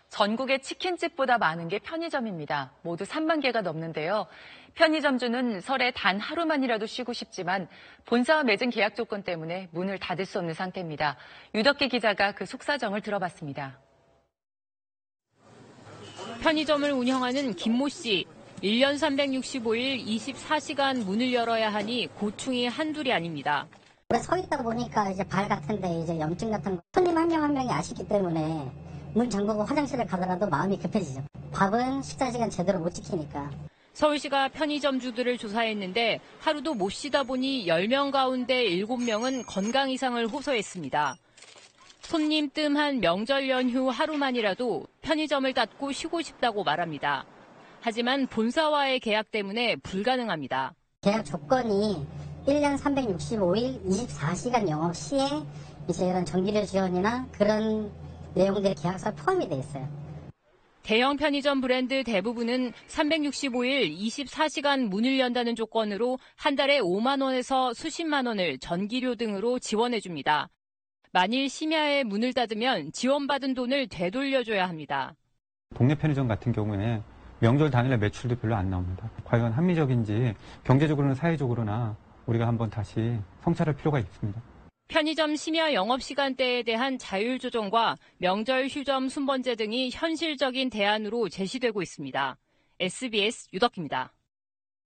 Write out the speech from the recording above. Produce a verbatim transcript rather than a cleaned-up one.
전국의 치킨집보다 많은 게 편의점입니다. 모두 삼만 개가 넘는데요. 편의점주는 설에 단 하루만이라도 쉬고 싶지만 본사와 맺은 계약 조건 때문에 문을 닫을 수 없는 상태입니다. 유덕기 기자가 그 속사정을 들어봤습니다. 편의점을 운영하는 김모 씨. 일 년 삼백육십오 일 이십사 시간 문을 열어야 하니 고충이 한둘이 아닙니다. 서 있다 보니까 이제 발 같은데 이제 염증 같은 거 손님 한 명 한 명이 아시기 때문에 문 잠그고 화장실을 가더라도 마음이 급해지죠. 밥은 식사 시간 제대로 못 지키니까. 서울시가 편의점주들을 조사했는데 하루도 못 쉬다 보니 열 명 가운데 일곱 명은 건강 이상을 호소했습니다. 손님 뜸한 명절 연휴 하루만이라도 편의점을 닫고 쉬고 싶다고 말합니다. 하지만 본사와의 계약 때문에 불가능합니다. 계약 조건이 일 년 삼백육십오 일 이십사 시간 영업 시에 이제 이런 전기료 지원이나 그런 내용들이 계약서에 포함이 돼 있어요. 대형 편의점 브랜드 대부분은 삼백육십오 일 이십사 시간 문을 연다는 조건으로 한 달에 오만 원에서 수십만 원을 전기료 등으로 지원해 줍니다. 만일 심야에 문을 닫으면 지원받은 돈을 되돌려줘야 합니다. 동네 편의점 같은 경우에 명절 당일날 매출도 별로 안 나옵니다. 과연 합리적인지 경제적으로나 사회적으로나 우리가 한번 다시 성찰할 필요가 있습니다. 편의점 심야 영업시간대에 대한 자율 조정과 명절 휴점 순번제 등이 현실적인 대안으로 제시되고 있습니다. 에스비에스 유덕기입니다.